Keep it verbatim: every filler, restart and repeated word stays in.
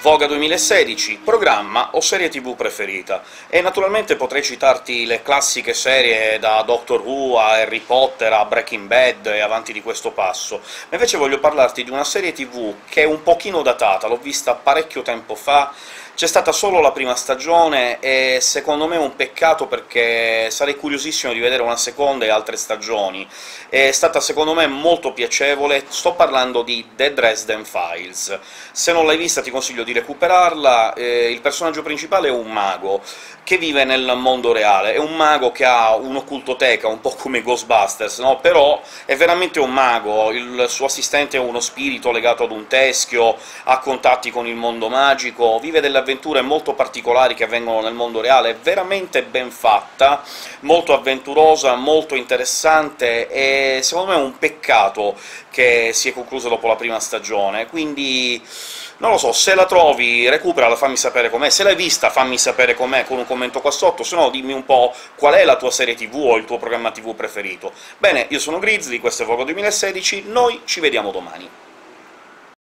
Voga duemilasedici, programma o serie tv preferita. E naturalmente potrei citarti le classiche serie da Doctor Who a Harry Potter a Breaking Bad e avanti di questo passo, ma invece voglio parlarti di una serie tv che è un pochino datata, l'ho vista parecchio tempo fa, c'è stata solo la prima stagione, e secondo me è un peccato perché sarei curiosissimo di vedere una seconda e altre stagioni. È stata secondo me molto piacevole, sto parlando di The Dresden Files. Se non l'hai vista ti consiglio di recuperarla. Eh, il personaggio principale è un mago che vive nel mondo reale, è un mago che ha un'occultoteca, un po' come Ghostbusters, no? Però è veramente un mago, il suo assistente è uno spirito legato ad un teschio, ha contatti con il mondo magico, vive delle avventure molto particolari che avvengono nel mondo reale, è veramente ben fatta, molto avventurosa, molto interessante, e secondo me è un peccato che si è conclusa dopo la prima stagione, quindi non lo so, se la trovi recuperala, fammi sapere com'è, se l'hai vista fammi sapere com'è con un commento qua sotto, se no dimmi un po' qual è la tua serie tv o il tuo programma tv preferito. Bene, io sono Grizzly, questo è Voga duemilasedici, noi ci vediamo domani.